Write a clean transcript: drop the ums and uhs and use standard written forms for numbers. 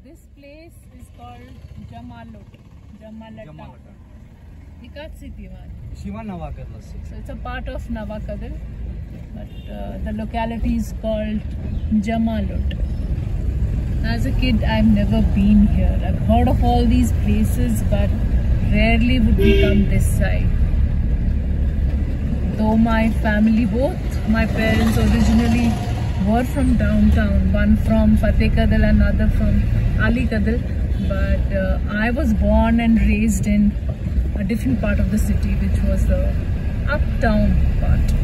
this place is called Jamalata. So it's a part of Nawa Kadal, but the locality is called Jamalata. As a kid, I've never been here. I've heard of all these places, but rarely would we come this side. Though my family, both my parents originally were from downtown, one from Fateh Kadal and another from Ali Kadal, but I was born and raised in a different part of the city, which was the uptown part.